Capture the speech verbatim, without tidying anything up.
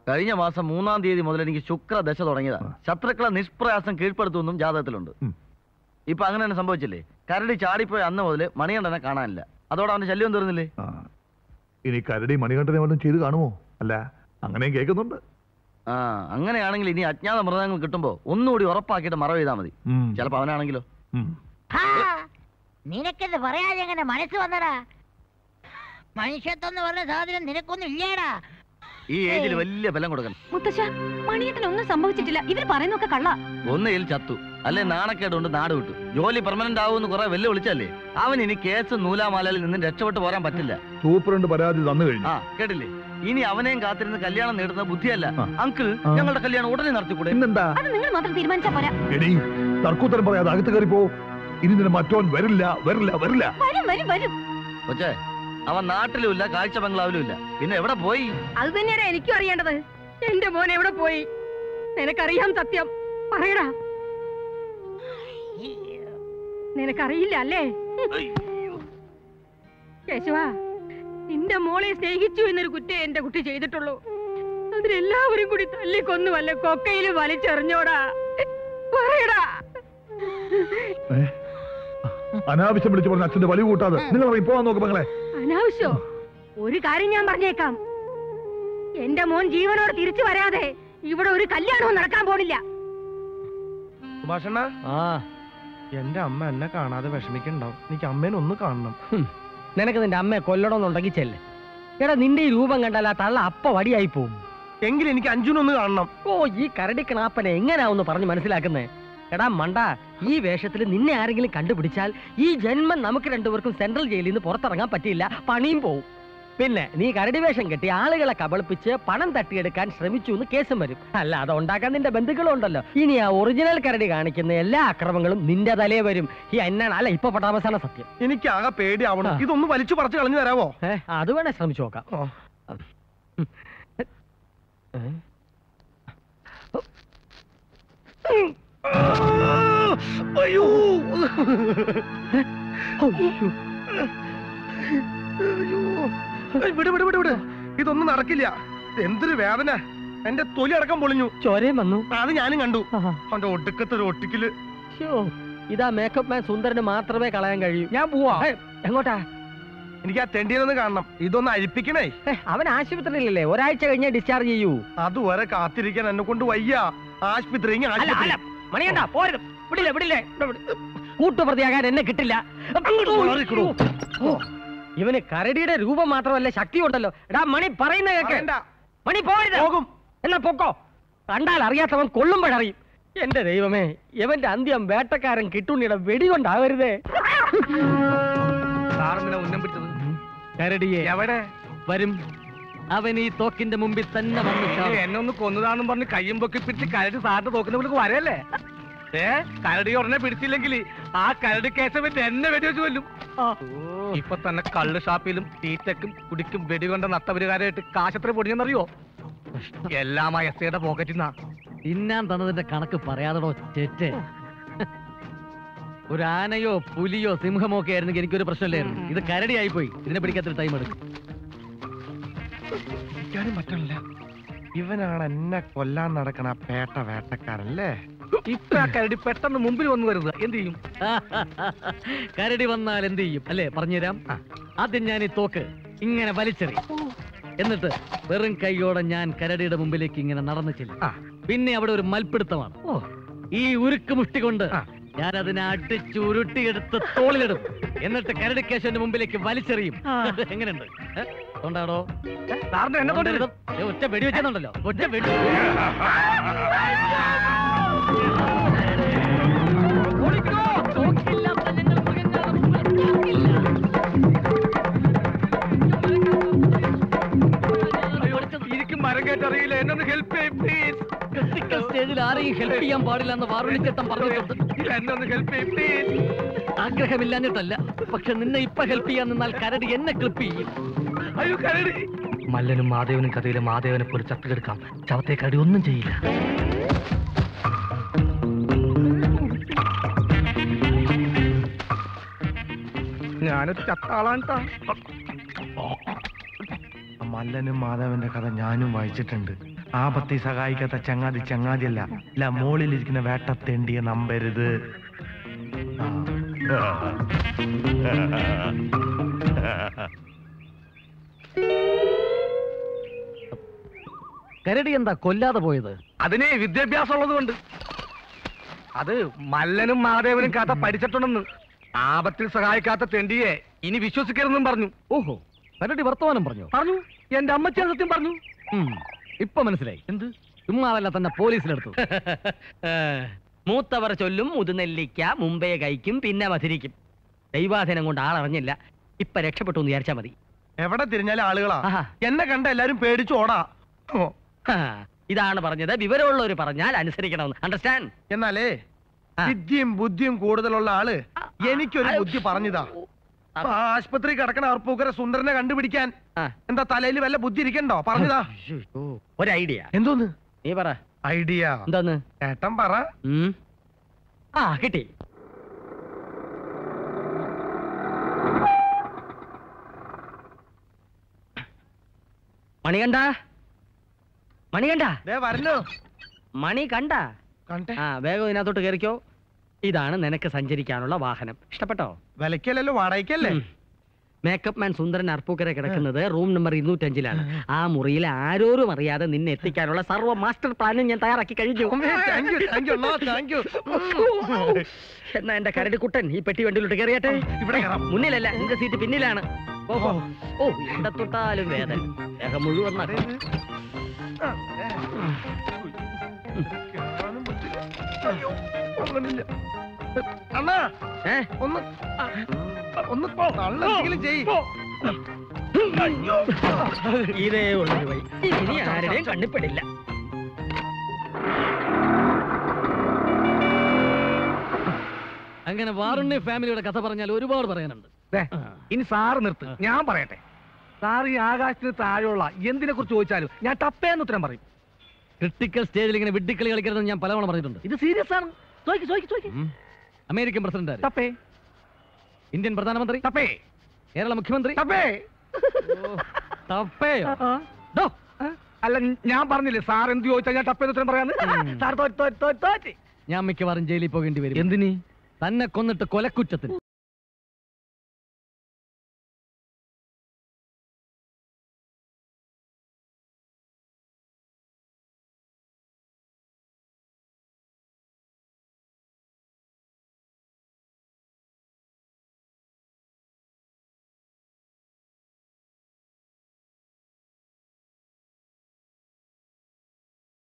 കഴിഞ്ഞ മാസം മൂന്നാം തീയതി മുതൽ എനിക്ക് ശുക്രദശ തുടങ്ങിയതാ. ശത്രുക്കളെ നിഷ്പ്രയാസം കീഴ്പ്പെടുത്തുമെന്നും ജാതകത്തിലുണ്ട്. ഇപ്പൊ അങ്ങനെ തന്നെ സംഭവിച്ചില്ലേ? കരടി ചാടിപ്പോയ അന്ന് മുതൽ മണികണ്ഠനെ കാണാനില്ല. അതോടെ അവന്റെ ശല്യം തീർന്നില്ലേ? ഇനി കരടി മണികണ്ഠനെ വല്ലതും ചെയ്ത് കാണുമോ? അല്ല, അങ്ങനെയും കേൾക്കുന്നുണ്ട്. ആ, അങ്ങനെയാണെങ്കിൽ ഇനി അജ്ഞാത മൃതങ്ങൾ കിട്ടുമ്പോ ഒന്നുകൂടി ഉറപ്പാക്കിയിട്ട് മറവ് ചെയ്താൽ മതി. ചിലപ്പോ അവനാണെങ്കിലോ. നിനക്കെന്ന് പറയാതെ എങ്ങനെ മനസ്സ് വന്നടാ? മനുഷ്യത്വന്ന് പറഞ്ഞ സാധനം നിനക്കൊന്നും ഇല്ലേടാ. ഈ ഏജിൽ വലിയ ബലം കൊടുക്കണം. മുത്തശ്ശ, മണിയത്തിനൊന്നും സംഭവിച്ചിട്ടില്ല. ഇവർ പറയുന്നൊക്കെ കള്ള. ഒന്നേൽ ചത്തു, അല്ലെ നാണക്കേടുകൊണ്ട് നാട് വിട്ടു. ജോലി പെർമനന്റ് ആവുമെന്ന് കുറെ വെല്ലു വിളിച്ചല്ലേ. അവൻ ഇനി കേസ് നൂലാമാലയിൽ നിന്നും രക്ഷപ്പെട്ടു പോരാൻ പറ്റില്ല. സൂപ്രണ്ട് പരാതി തന്നു കഴിഞ്ഞു. ആ, കേട്ടില്ലേ? ഇനി അവനെയും കാത്തിരുന്ന് കല്യാണം നേടുന്ന ബുദ്ധിയല്ല. അങ്കിൾ, ഞങ്ങളുടെ കല്യാണം ഉടനെ നടത്തിക്കൂടെ? അത് നിങ്ങൾ മാത്രം തീരുമാനിച്ചാ പോരാ. എടി, തർക്കുത്തരം പറയാതെ അകത്ത് കയറി പോ. ഇനി നിന്നെ മറ്റോൻ വരില്ല വരില്ല വരില്ല. വരും വരും വരും. കൊച്ചേ, അവൻ നാട്ടിലും ഇല്ല, കാഴ്ച ബംഗ്ലാവിലും ഇല്ല. പിന്നെ എവിടെ പോയി? അത് തന്നെയാണ് എനിക്കും അറിയേണ്ടത്. എന്റെ മോൻ എവിടെ പോയി? നിനക്കറിയാം സത്യം. പറയടാ. നിനക്കറിയില്ല അല്ലേ? കേശവ, നിന്റെ മോളെ സ്നേഹിച്ചു എന്നൊരു കുറ്റേ എന്റെ കുട്ടി ചെയ്തിട്ടുള്ളൂ. അതിനെല്ലാവരും കൂടി തല്ലിക്കൊന്നു വല്ല കൊക്കയില് വലിച്ചെറിഞ്ഞോടാ. പറയടാ. അനാവശ്യം വിളിച്ചു പറഞ്ഞ അച്ഛന്റെ വലിയ കൂട്ടാതെ നിങ്ങൾ പോവാൻ നോക്ക് മകളെ. അനാവശ്യോ? ഒരു കാര്യം ഞാൻ പറഞ്ഞേക്കാം. എന്റെ മോൻ ജീവനോട് തിരിച്ചു വരാതെ ഇവിടെ ഒരു കല്യാണവും നടക്കാൻ പോണില്ല. സുഭാഷണ്ണ, എന്റെ അമ്മ എന്നെ കാണാതെ വിഷമിക്കുന്നുണ്ടാവും. എനിക്ക് അമ്മേനെ ഒന്ന് കാണണം. നിനക്ക് നിന്റെ അമ്മയെ കൊല്ലണമെന്നുണ്ടെങ്കിൽ ചെല്ല്. എടാ, നിന്റെ ഈ രൂപം കണ്ടാൽ ആ തള്ള അപ്പ വടിയായി പോവും. എങ്കിലും എനിക്ക് അഞ്ജുനൊന്ന് കാണണം. ഓ, ഈ കരടിക്കണാപ്പനെ എങ്ങനെയാവുന്ന് പറഞ്ഞ് മനസ്സിലാക്കുന്നേ? എടാ മണ്ട, ഈ വേഷത്തിൽ നിന്നെ ആരെങ്കിലും കണ്ടുപിടിച്ചാൽ ഈ ജന്മം നമുക്ക് രണ്ടുപേർക്കും സെൻട്രൽ ജയിലിൽ നിന്ന് പുറത്തിറങ്ങാൻ പറ്റിയില്ല, പണിയും പോവും. പിന്നെ നീ കരടി വേഷം കെട്ടി ആളുകളെ കബളിപ്പിച്ച് പണം തട്ടിയെടുക്കാൻ ശ്രമിച്ചു എന്ന് കേസും വരും. അല്ല, അത് ഉണ്ടാക്കാൻ നിന്റെ ബന്ധുക്കളുണ്ടല്ലോ. ഇനി ആ ഒറിജിനൽ കരടി കാണിക്കുന്ന എല്ലാ അക്രമങ്ങളും നിന്റെ തലേ വരും. ഈ എന്നാണ് അല്ല ഇപ്പൊ പട്ടാമസാണ് സത്യം. എനിക്ക് ആകെ പേടിയാവണം. ഇതൊന്ന് വലിച്ചു പറിച്ചു കളഞ്ഞു തരാവോ? ഏഹ്, അത് വേണേ ശ്രമിച്ചു നോക്കാം. അയ്യോ, വിട് വിട് വിട് വിട്. ഇതൊന്നും നടക്കില്ല. എന്തൊരു വേദന. എന്റെ തൊലി അടക്കം പൊളിഞ്ഞു. ചോരയും വന്നു. അത് ഞാനും കണ്ടു. അവന്റെ ഒടുക്കത്തെ ഒരു ഒട്ടിക്കല്. ഇതാ മേക്കപ്പ് മാൻ സുന്ദരന് മാത്രമേ കളയാൻ കഴിയൂ. ഞാൻ പോവാ. എങ്ങോട്ടാ? എനിക്ക് ആ തെണ്ടിയൊന്ന് കാണണം. ഇതൊന്ന് അഴിപ്പിക്കണേ. അവൻ ആശുപത്രിയിലല്ലേ, ഒരാഴ്ച കഴിഞ്ഞേ ഡിസ്ചാർജ് ചെയ്യൂ. അതുവരെ കാത്തിരിക്കാൻ എന്നെ കൊണ്ട് വയ്യ. ആശുപത്രി മണിയണ്ട, പോരുത്. വിടില്ലേ വിടില്ലേ. കൂട്ടുപ്രതിയാകാൻ എന്നെ കിട്ടില്ല. ഇവന് കരടിയുടെ രൂപം മാത്രമല്ല, ശക്തി ഉണ്ടല്ലോ. എടാ മണി, പറയുന്ന കേക്ക്. മണി പോരുത്. പോകും. എന്നാ പൊക്കോ. കണ്ടാൽ അറിയാത്തവൻ കൊള്ളുമ്പോഴറിയും. എന്റെ ദൈവമേ, ഇവന്റെ അന്ത്യം വേട്ടക്കാരൻ കിട്ടുണ്ണിയുടെ വെടികൊണ്ടാവരുതേ. ഉന്നം പിടിച്ചത് കരടിയെ എവിടെ വരും? അവൻ ഈ തോക്കിന്റെ മുമ്പിൽ തന്നെ വന്നു. എന്നെ ഒന്ന് കൊന്നതാണെന്നും പറഞ്ഞ് കയ്യും പൊക്കി പിടിച്ച് കരടി സാറിന്റെ തോക്കിന്റെ മുമ്പിൽ വരല്ലേ? ഏ, കരടി ഉടനെ പിടിച്ചില്ലെങ്കിൽ ആ കരടി കേസവന്റെ എന്നെ വെടിവെച്ച് കൊല്ലും. ഇപ്പൊ തന്നെ കള്ള് ഷാപ്പിലും തീറ്റക്കും കുടിക്കും വെടികൊണ്ട നട്ടപരികാരമായിട്ട് കാശത്ര പൊടിഞ്ഞെന്നറിയോ? എല്ലാം ആ എസ് ഐയുടെ പോക്കറ്റിൽ നിന്നാ. തിന്നാൻ തന്നതിന്റെ കണക്ക് പറയാതടോ ചേറ്റ്. ഒരു ആനയോ പുലിയോ സിംഹമോ ഒക്കെ ആയിരുന്നെങ്കിൽ എനിക്കൊരു പ്രശ്നമില്ലായിരുന്നു. ഇത് കരടിയായി പോയി. ഇതിനെ പിടിക്കാത്തൊരു ടൈം എടുക്കും. പറ്റില്ല. ഇവനാണ് എന്നെ കൊല്ലാൻ നടക്കണ പേട്ട വേട്ടക്കാരല്ലേ? ഇപ്പൊ ആ കരടി പെട്ടെന്ന് മുമ്പിൽ വന്നു വരുന്നത് എന്ത് ചെയ്യും? കരടി വന്നാൽ എന്ത് ചെയ്യും അല്ലേ? പറഞ്ഞുതരാം. ആദ്യം ഞാൻ ഈ തോക്ക് ഇങ്ങനെ വലിച്ചെറി, എന്നിട്ട് വെറും കൈയോടെ ഞാൻ കരടിയുടെ മുമ്പിലേക്ക് ഇങ്ങനെ നടന്നു ചെല്ലും. പിന്നെ അവിടെ ഒരു മൽപ്പിടുത്തമാണ്. ഈ ഉരുക്ക് മുഷ്ടി കൊണ്ട് ഞാൻ അതിനെ അടിച്ച് ഉരുട്ടിയെടുത്ത് തോളിലിടും. എന്നിട്ട് കരടി കേശവന്റെ മുമ്പിലേക്ക് വലിച്ചെറിയും. എങ്ങനെയുണ്ട്? തൊണ്ടാടോ? ഒറ്റ വെടി വെച്ചെന്നുണ്ടല്ലോ. ഒറ്റ വെടി. മരം കേട്ടറിയില്ല. എന്നൊന്ന് ഹെൽപ്പ് ചെയ്യ് പ്ലീസ്. ക്രിട്ടിക്കൽ സ്റ്റേജിൽ ആരെയും ഹെൽപ്പ് ചെയ്യാൻ പാടില്ല എന്ന് വാറുണ്ണിച്ചേട്ടൻ പറഞ്ഞിട്ടുണ്ട്. എന്നൊന്ന് ഹെൽപ്പ് ചെയ്യ് പ്ലീസ്. ആഗ്രഹമില്ലാഞ്ഞിട്ടല്ല, പക്ഷെ നിന്നെ ഇപ്പൊ ഹെൽപ്പ് ചെയ്യാൻ നിന്നാൽ കരടി എന്നെ ക്ലിപ്പ് ചെയ്യും. അയ്യോ കരടി. മല്ലനും മാധവനും കഥയിലെ മാധവനെ പോലെ ചത്തുകെടുക്കാം. ചവത്തെ കരടി ഒന്നും ചെയ്യില്ല. ഞാനൊരു ചത്താളാണ്. മല്ലനും മാധവന്റെ കഥ ഞാനും വായിച്ചിട്ടുണ്ട്. ആപത്തി സഹായിക്കാത്ത ചങ്ങാതി ചങ്ങാതിയല്ല ഇല്ല മോളിലിരിക്കുന്ന വേട്ടത്തേണ്ടിയെ നമ്പരുത്. കരടി എന്താ കൊല്ലാതെ പോയത്? അതിനെ വിദ്യാഭ്യാസം ഉള്ളത് കൊണ്ട്. അത് മല്ലനും മാധവനും കഥ പഠിച്ചിട്ടുണ്ടെന്ന്. ആപത്തിൽ സഹായിക്കാത്ത തെണ്ടിയെ ഇനി വിശ്വസിക്കരുതെന്നും പറഞ്ഞു. ഓഹോ, കരടി വർത്തമാനം പറഞ്ഞു? പറഞ്ഞു. എന്റെ അമ്മച്ചി സത്യം പറഞ്ഞു. ഇപ്പൊ മനസ്സിലായി. എന്ത്? ചുമ്മാവല്ല തന്നെ പോലീസിലെടുത്തു. മൂത്തവർ ചൊല്ലും മുതുനെല്ലിക്ക മുമ്പേ കഴിക്കും പിന്നെ മധുരിക്കും. ദൈവാധീനം കൊണ്ട് ആളറിഞ്ഞില്ല. ഇപ്പൊ രക്ഷപ്പെട്ടു എന്ന് വിചാരിച്ചാ മതി. എവിടെ തിരിഞ്ഞാലും ആളുകളാ. എന്നെ കണ്ട എല്ലാരും പേടിച്ചു ഓടാ. ഇതാണ് പറഞ്ഞത്, വിവരമുള്ളവർ പറഞ്ഞാൽ അനുസരിക്കണമെന്ന്. അണ്ടർസ്റ്റാൻഡ്? എന്നാലേ വിദ്യയും ബുദ്ധിയും കൂടുതലുള്ള ആള് എനിക്കൊരു ബുദ്ധി പറഞ്ഞതാ. ആശുപത്രി കിടക്കണ അർപ്പൂക്കര സുന്ദരനെ കണ്ടുപിടിക്കാൻ എന്താ തലയിൽ വല്ല ബുദ്ധി ഇരിക്കണ്ടോ? പറഞ്ഞതാ ഒരു ഐഡിയ. എന്തോന്ന്? നീ പറ. ഐഡിയ എന്താന്ന്? ഏട്ടൻ പറ. ആ കിട്ടി. മണി കണ്ട? മണി കണ്ട? വരണോ? മണി കണ്ട? ആ വേഗം ഇതിനകത്തോട്ട് കയറിക്കോ. ഇതാണ് നിനക്ക് സഞ്ചരിക്കാനുള്ള വാഹനം. ഇഷ്ടപ്പെട്ടോ? വിലക്കല്ലോ, വാടകയ്ക്കല്ലേ? മേക്കപ്പ് മാൻ സുന്ദരൻ അർപ്പൂക്കര കിടക്കുന്നത് റൂം നമ്പർ ഇരുന്നൂറ്റഞ്ചിലാണ്. ആ മുറിയിൽ ആരോരും അറിയാതെ നിന്നെ എത്തിക്കാനുള്ള സർവ്വ മാസ്റ്റർ പ്ലാനും ഞാൻ തയ്യാറാക്കി കഴിഞ്ഞു. എന്നാ എന്റെ കരടിക്കുട്ടൻ ഈ പെട്ടി വണ്ടിയിലോട്ട് കയറിയട്ടെ. മുന്നിലല്ല, നിന്റെ സീറ്റ് പിന്നിലാണ്. ഓഹോ, ഓ എവിടെ തൊട്ടാലും വേദന. ദേഹം മുഴുവൻ നഖം. അണ്ണാ ഒന്ന് ഒന്ന് ചെയ്. ഇതേ ഉള്ളൊരു വഴി. ഇനി ആരുടെയും കണ്ണിപ്പെടില്ല. അങ്ങനെ വാറുണ്ണി ഫാമിലിയുടെ കഥ പറഞ്ഞാൽ ഒരുപാട് പറയാനുണ്ട്. ഇനി സാറ് നിർത്ത്, ഞാൻ പറയട്ടെ. സാർ ഈ ആകാശത്തിന് താഴെയുള്ള എന്തിനെ കുറിച്ച് ചോദിച്ചാലും ഞാൻ ടപ്പേന്ന് ഉത്തരം പറയും. ക്രിട്ടിക്കൽ സ്റ്റേജിൽ ഇങ്ങനെ വിഡ്ഢിക്കളി കളിക്കരുതെന്ന് ഞാൻ പലവണ പറഞ്ഞിട്ടുണ്ട്. ഇത് സീരിയസ് ആണ്. ചോദിക്ക് ചോദിക്ക് ചോദിക്ക്. അമേരിക്കൻ പ്രസിഡന്റ് ടപ്പേ, ഇന്ത്യൻ പ്രധാനമന്ത്രി ടപ്പേ, കേരള മുഖ്യമന്ത്രി ടപ്പേ. ടപ്പേയോ? അല്ല, ഞാൻ പറഞ്ഞില്ലേ സാർ എന്ത് ചോദിച്ചാൽ ഞാൻ ടപ്പേന്ന് ഉത്തരം പറയാന്ന്. സാർ തോറ്റ് തോറ്റ് തോറ്റ് തോറ്റ്. ഞാൻ മിക്കവാറും ജയിലിൽ പോകേണ്ടി വരും. എന്തിന്? തന്നെ കൊന്നിട്ട് കൊലക്കുറ്റത്തിന്.